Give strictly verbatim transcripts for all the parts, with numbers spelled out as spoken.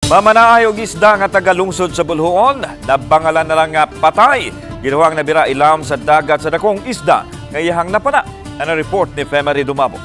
Mamanaay og isda nga tagalungsod sa Bulhuon, nabangalan na lang nga patay. Ginawang nabira ilam sa dagat sa dakong isda, ngayahang napana. Ano report ni Femery Dumabo.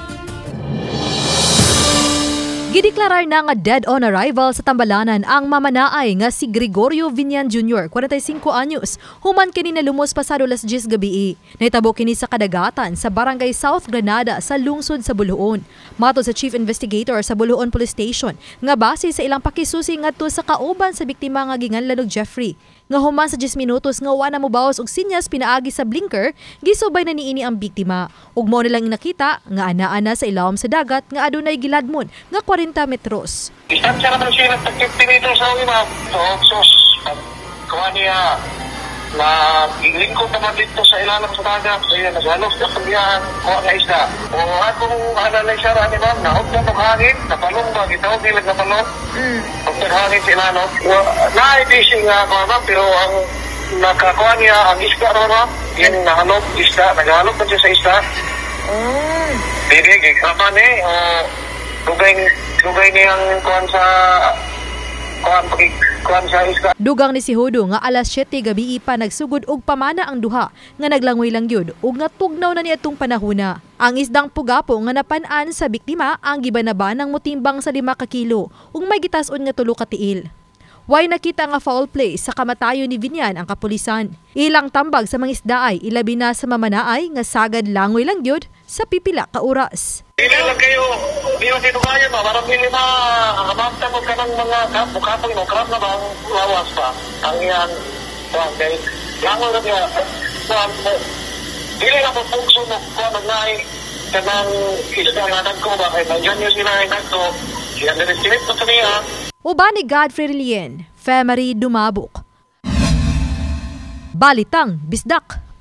Gideklarar na nga dead on arrival sa Tambalanan ang mamanaay nga si Gregorio Vinian Junior, forty-five anyos, human kini na lumos pasado alas diyes gabi. Naitabo kini sa kadagatan sa Barangay South Granada sa lungsod sa Bulhuon. Mato sa Chief Investigator sa Bulhuon Police Station nga base sa ilang pakisusi ngadto sa kauban sa biktima nga ginganlanog Jeffrey. Nga human sa diyes minutos nga wala mo bawas og sinyas pinaagi sa blinker, gisubay na niini ang biktima. Ug mao nilang nakita nga ana-ana sa ilawom sa dagat nga adunay giladmon nga forty metros. Distansya naman siya ng fifty meters sa una. So, sus, kuha niya na lingkod naman dito sa ilalim sa dagat. So, yan, naghalos na pagbiyahan, kuha na isda. O akong analay siya rani ma'am, naog na maghangin, napalong ba, gitawag nilang napalong. Mm. Pag naghangin si Ilano. Na-fishing nga ako ma'am, pero ang nakakuha niya ang isda ro ma'am, yan nahalog isda, naghalog na siya sa isda. Mm. Hindi, gikaman eh, o dugay dugay niyang kuhan sa kuhan kuhan sa isda. Dugang ni si Hudo nga alas siyete gabi pa nagsugod og pamana ang duha nga naglangoy lang gyud ug natugnaw na niadtong panahona. Ang isdang pugapo nga napan-an sa biktima ang gibanaban ng motimbang sa lima ka kilo ug may gitas-on nga tulo ka tiil. Way nakita nga foul play sa kamatayon ni Vinian ang kapulisan. Ilang tambag sa mga isda ay ilabi na sa mamanaay nga sagad langoy lang gyud sa pipila ka oras. Hindi lang kayo, hindi lang dito kaya ma, marami lima, hamamta mo ka ng mga bukapang mo, karap na bang lawas pa, ang yan, kuhan kayo, langoy lang niya, kuhan mo, hindi lang po pugso mo, kuhan magnay, kanang isda nga nagko ba, kaya nandiyan yung sinahin nagko, yan nirestrip mo sa niya. Uban ni Godfrey Relien, Femery Dumabok. Balitang Bisdak.